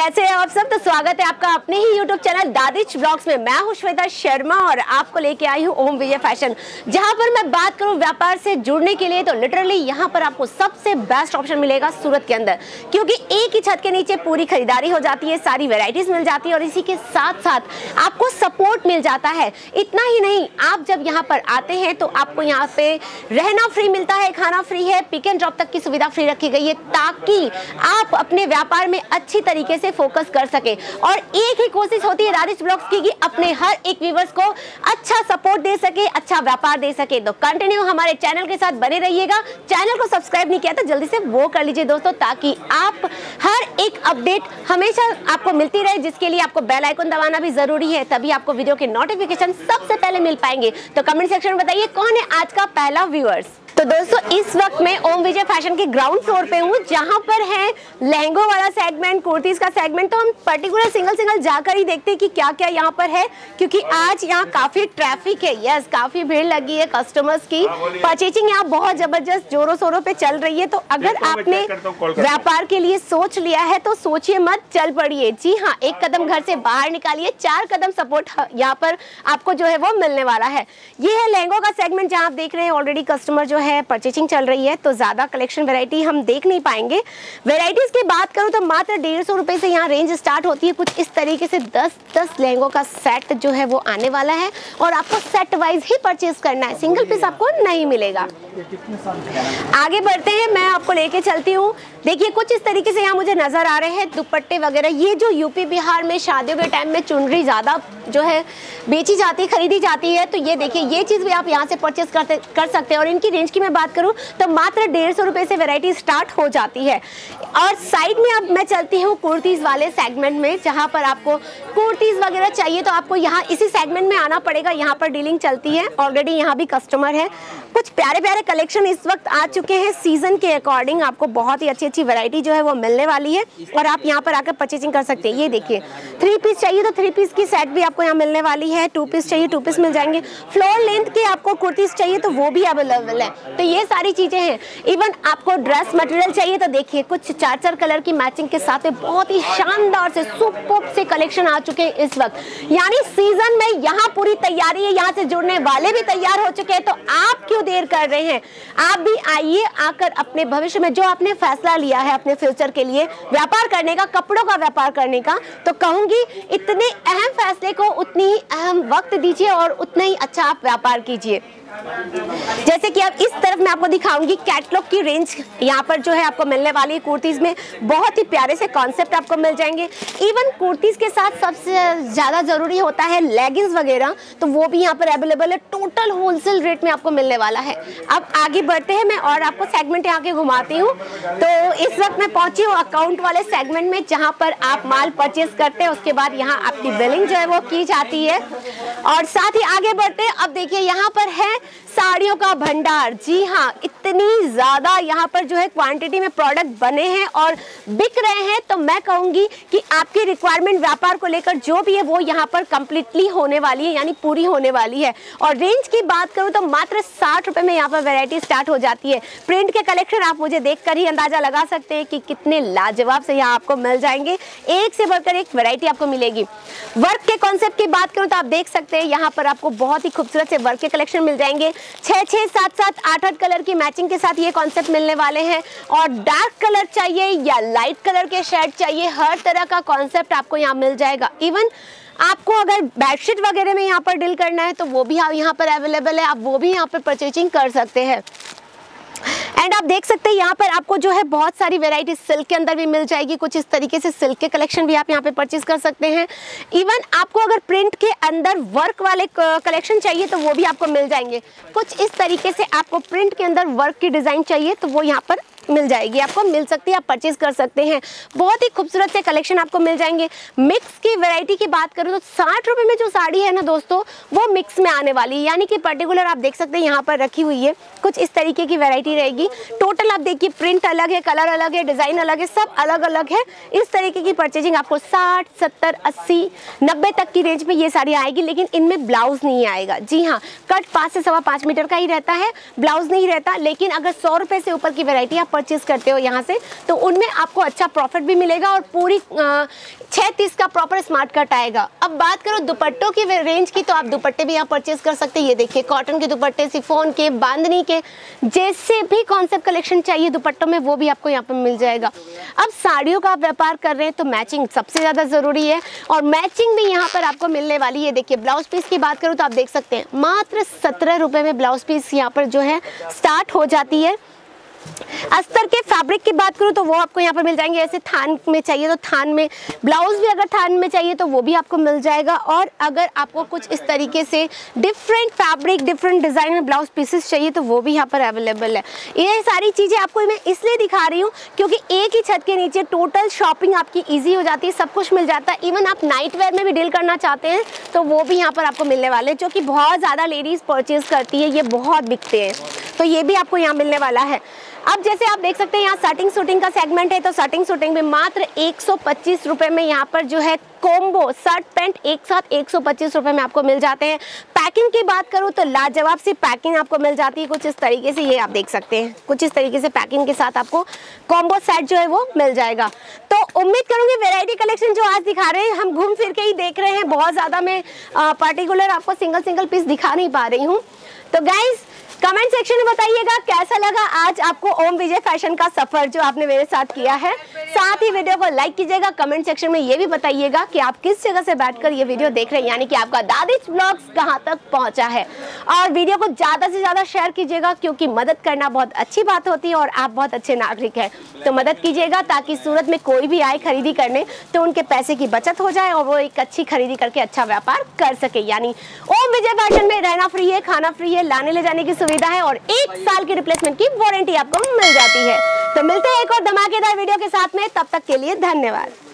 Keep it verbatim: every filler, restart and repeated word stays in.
कैसे हैं आप सब। तो स्वागत है आपका अपने ही यूट्यूब चैनल दादिच ब्लॉग्स में। मैं हूं श्वेता शर्मा और आपको लेके आई हूं ओम विजय फैशन, जहां पर मैं बात करूं व्यापार से जुड़ने के लिए तो लिटरली यहां पर आपको सबसे बेस्ट ऑप्शन मिलेगा सूरत के अंदर, क्योंकि एक ही छत के नीचे पूरी खरीदारी हो जाती है, सारी वेराइटीज मिल जाती है और इसी के साथ साथ आपको सपोर्ट मिल जाता है। इतना ही नहीं, आप जब यहाँ पर आते हैं तो आपको यहाँ पे रहना फ्री मिलता है, खाना फ्री है, पिक एंड ड्रॉप तक की सुविधा फ्री रखी गई है ताकि आप अपने व्यापार में अच्छी तरीके से फोकस कर सके। और एक ही कोशिश होती है दादिच ब्लॉग्स की कि अपने हर एक व्यूअर्स को अच्छा सपोर्ट दे सके, अच्छा व्यापार दे सके। तो कंटिन्यू हमारे चैनल के साथ बने रहिएगा। चैनल को सब्सक्राइब नहीं किया तो जल्दी से वो कर लीजिए दोस्तों, ताकि आप हर एक अपडेट हमेशा आपको मिलती रहे, जिसके लिए आपको बेल आइकन दबाना भी जरूरी है, तभी आपको वीडियो के नोटिफिकेशन सबसे पहले मिल पाएंगे। तो कमेंट सेक्शन में बताइए कौन है आज का पहला व्यूअर्स। तो दोस्तों इस वक्त मैं ओम विजय फैशन के ग्राउंड फ्लोर पे हूँ, जहाँ पर है लहंगों वाला सेगमेंट, कुर्तीज का सेगमेंट। तो हम पर्टिकुलर सिंगल सिंगल जाकर ही देखते हैं कि क्या क्या यहाँ पर है, क्योंकि आज यहाँ काफी ट्रैफिक है। यस, काफी भीड़ लगी है कस्टमर्स की। परचेजिंग यहाँ बहुत जबरदस्त जोरों शोरों पे चल रही है। तो अगर आपने व्यापार के लिए सोच लिया है तो सोचिए मत, चल पड़िए। जी हाँ, एक कदम घर से बाहर निकालिए, चार कदम सपोर्ट यहाँ पर आपको जो है वो मिलने वाला है। ये है लहंगों का सेगमेंट, जहाँ आप देख रहे हैं ऑलरेडी कस्टमर जो है परचेजिंग चल रही है, तो ज्यादा कलेक्शन वैरायटी हम देख नहीं पाएंगे। वैरायटीज की बात करूं तो मात्र डेढ़ सौ रुपए से यहाँ रेंज स्टार्ट होती है। कुछ इस तरीके से दस दस लहंगों का सेट जो है वो आने वाला है और आपको सेट वाइज ही परचेज करना है, सिंगल पीस आपको नहीं मिलेगा। आगे बढ़ते हैं, मैं आपको लेके चलती हूँ। देखिए कुछ इस तरीके से यहाँ मुझे नजर आ रहे हैं दुपट्टे वगैरह। ये जो यूपी बिहार में शादियों के टाइम में चुनरी ज्यादा जो है बेची जाती है, खरीदी जाती है, तो ये देखिए ये चीज भी आप यहाँ से परचेज करते कर सकते हैं। और इनकी रेंज की मैं बात करूँ तो मात्र डेढ़ सौ रुपए से वैरायटी स्टार्ट हो जाती है। और साइड में अब मैं चलती हूँ कुर्तीज वाले सेगमेंट में, जहाँ पर आपको कुर्तीज वगैरह चाहिए तो आपको यहाँ इसी सेगमेंट में आना पड़ेगा। यहाँ पर डीलिंग चलती है, ऑलरेडी यहाँ भी कस्टमर है। कुछ प्यारे प्यारे कलेक्शन इस वक्त आ चुके हैं, सीजन के अकॉर्डिंग आपको बहुत ही अच्छी अच्छी वैरायटी जो है वो मिलने वाली है और आप यहाँ पर आकर परचेजिंग कर सकते हैं। ये देखिए थ्री पीस चाहिए तो थ्री पीस की सेट भी आपको यहाँ मिलने वाली है, टू पीस चाहिए टू पीस मिल जाएंगे, फ्लोर लेंथ के आपको कुर्तीज चाहिए तो वो भी अवेलेबल है। तो ये सारी चीजें हैं। इवन आपको ड्रेस मटेरियल चाहिए तो देखिए कुछ चार चार कलर की मैचिंग के साथ में बहुत ही शानदार से सुपर्ब से कलेक्शन आ चुके हैं इस वक्त। यानी सीजन में यहाँ पूरी तैयारी है, यहाँ से जुड़ने वाले भी तैयार हो चुके हैं। तो आप क्यों देर कर रहे हैं, आप भी आइए, आकर अपने भविष्य में जो आपने फैसला लिया है अपने फ्यूचर के लिए व्यापार करने का, कपड़ों का व्यापार करने का, तो कहूंगी इतने अहम फैसले को उतनी ही अहम वक्त दीजिए और उतना ही अच्छा आप व्यापार कीजिए। जैसे कि अब इस तरफ मैं आपको दिखाऊंगी कैटलॉग की रेंज यहाँ पर जो है आपको मिलने वाली है। कुर्तीज में बहुत ही प्यारे से कॉन्सेप्ट आपको मिल जाएंगे। इवन कुर्तीज के साथ सबसे ज्यादा जरूरी होता है लेगिंग्स वगैरह, तो वो भी यहाँ पर अवेलेबल है, टोटल होलसेल रेट में आपको मिलने वाला है। अब आगे बढ़ते हैं, मैं और आपको सेगमेंट यहाँ के घुमाती हूँ। तो इस वक्त मैं पहुंची हूँ अकाउंट वाले सेगमेंट में, जहाँ पर आप माल परचेज करते हैं, उसके बाद यहाँ आपकी बिलिंग जो है वो की जाती है। और साथ ही आगे बढ़ते हैं, अब देखिए यहाँ पर है साड़ियों का भंडार। जी हाँ, इतनी ज्यादा यहाँ पर जो है क्वांटिटी में प्रोडक्ट बने हैं और बिक रहे हैं। तो मैं कहूंगी कि आपकी रिक्वायरमेंट व्यापार को लेकर जो भी है वो यहाँ पर कंप्लीटली होने वाली है, यानी पूरी होने वाली है। और रेंज की बात करूँ तो मात्र साठ रुपए में यहाँ पर वैरायटी स्टार्ट हो जाती है। प्रिंट के कलेक्शन आप मुझे देखकर ही अंदाजा लगा सकते हैं कि कितने लाजवाब से यहाँ आपको मिल जाएंगे, एक से बढ़कर एक वैरायटी आपको मिलेगी। वर्क के कॉन्सेप्ट की बात करूँ तो आप देख सकते हैं यहाँ पर आपको बहुत ही खूबसूरत से वर्क के कलेक्शन मिल जाएंगे। छह छह सात सात आठ आठ कलर की मैचिंग के साथ ये कॉन्सेप्ट मिलने वाले हैं। और डार्क कलर चाहिए या लाइट कलर के शेड चाहिए, हर तरह का कॉन्सेप्ट आपको यहाँ मिल जाएगा। इवन आपको अगर बेडशीट वगैरह में यहाँ पर डील करना है तो वो भी यहाँ पर अवेलेबल है, आप वो भी यहाँ पर परचेजिंग कर सकते हैं। एंड आप देख सकते हैं यहाँ पर आपको जो है बहुत सारी वैरायटी सिल्क के अंदर भी मिल जाएगी। कुछ इस तरीके से सिल्क के कलेक्शन भी आप यहाँ पे परचेज कर सकते हैं। इवन आपको अगर प्रिंट के अंदर वर्क वाले कलेक्शन चाहिए तो वो भी आपको मिल जाएंगे। कुछ इस तरीके से आपको प्रिंट के अंदर वर्क की डिजाइन चाहिए तो वो यहाँ पर मिल जाएगी, आपको मिल सकती है, आप परचेज कर सकते हैं। बहुत ही खूबसूरत से कलेक्शन आपको मिल जाएंगे। मिक्स की वैरायटी की बात करूँ तो साठ रुपए में जो साड़ी है ना दोस्तों, वो मिक्स में आने वाली है, यानी कि पर्टिकुलर आप देख सकते हैं यहाँ पर रखी हुई है। कुछ इस तरीके की वैरायटी रहेगी। टोटल आप देखिए प्रिंट अलग है, कलर अलग है, डिजाइन अलग है, सब अलग अलग है। इस तरीके की परचेजिंग आपको साठ सत्तर अस्सी नब्बे तक की रेंज में ये साड़ी आएगी, लेकिन इनमें ब्लाउज नहीं आएगा। जी हाँ, कट पाँच से सवा पाँच मीटर का ही रहता है, ब्लाउज नहीं रहता। लेकिन अगर सौ रुपए से ऊपर की वैरायटी आप परचेज करते हो यहाँ से, तो उनमें आपको अच्छा प्रॉफिट भी मिलेगा और पूरी छः तीस का प्रॉपर स्मार्ट कट आएगा। अब बात करो दुपट्टों की रेंज की, तो आप दुपट्टे भी यहाँ परचेज कर सकते हैं। ये देखिए कॉटन के दुपट्टे, सिफोन के, बांधनी के, जैसे भी कॉन्सेप्ट कलेक्शन चाहिए दुपट्टों में वो भी आपको यहाँ पर मिल जाएगा। अब साड़ियों का आप व्यापार कर रहे हैं तो मैचिंग सबसे ज़्यादा ज़रूरी है, और मैचिंग भी यहाँ पर आपको मिलने वाली है। देखिए ब्लाउज पीस की बात करूँ तो आप देख सकते हैं मात्र सत्रह रुपये में ब्लाउज पीस यहाँ पर जो है स्टार्ट हो जाती है। अस्तर के फैब्रिक की बात करूँ तो वो आपको यहाँ पर मिल जाएंगे। ऐसे थान में चाहिए तो थान में, ब्लाउज भी अगर थान में चाहिए तो वो भी आपको मिल जाएगा। और अगर आपको कुछ इस तरीके से डिफरेंट फैब्रिक, डिफरेंट डिज़ाइन में ब्लाउज पीसेस चाहिए तो वो भी यहाँ पर अवेलेबल है। ये सारी चीज़ें आपको मैं इसलिए दिखा रही हूँ क्योंकि एक ही छत के नीचे टोटल शॉपिंग आपकी ईजी हो जाती है, सब कुछ मिल जाता है। इवन आप नाइट वेयर में भी डील करना चाहते हैं तो वो भी यहाँ पर आपको मिलने वाले हैं, जो कि बहुत ज़्यादा लेडीज़ परचेज करती है, ये बहुत बिकते हैं, तो ये भी आपको यहाँ मिलने वाला है। अब जैसे आप देख सकते हैं यहाँ सटिंग सूटिंग का सेगमेंट है, तो सटिंग सूटिंग में मात्र एक सौ पच्चीस रुपए में यहाँ पर जो है कॉम्बो शर्ट पैंट एक साथ एक सौ पच्चीस रुपए में आपको मिल जाते हैं। पैकिंग की बात करूँ तो लाजवाब सी पैकिंग आपको मिल जाती है कुछ इस तरीके से, ये आप देख सकते हैं कुछ इस तरीके से पैकिंग के साथ आपको कॉम्बो सेट जो है वो मिल जाएगा। तो उम्मीद करूंगी वैरायटी कलेक्शन जो आज दिखा रहे हैं हम घूम फिर के ही देख रहे हैं, बहुत ज़्यादा मैं पर्टिकुलर आपको सिंगल सिंगल पीस दिखा नहीं पा रही हूँ। तो गाइज कमेंट सेक्शन में बताइएगा कैसा लगा आज आपको ओम विजय फैशन का सफर जो आपने मेरे साथ किया है। साथ ही वीडियो को लाइक कीजिएगा, कमेंट सेक्शन में ये भी बताइएगा कि आप किस जगह से बैठकर ये वीडियो देख रहे हैं, यानी कि आपका दादिश ब्लॉग्स कहां तक पहुंचा है। और वीडियो को ज़्यादा से ज़्यादा शेयर कीजिएगा क्योंकि मदद करना बहुत अच्छी बात होती है और आप बहुत अच्छे नागरिक हैं, तो मदद कीजिएगा ताकि सूरत में कोई भी आए खरीदी करने तो उनके पैसे की बचत हो जाए और वो एक अच्छी खरीदी करके अच्छा व्यापार कर सके। यानी ओम विजय फैशन में रहना फ्री है, खाना फ्री है, लाने ले जाने की सुविधा है और एक साल की रिप्लेसमेंट की वारंटी आपको मिल जाती है। तो मिलते हैं एक और धमाकेदार वीडियो के साथ में, तब तक के लिए धन्यवाद।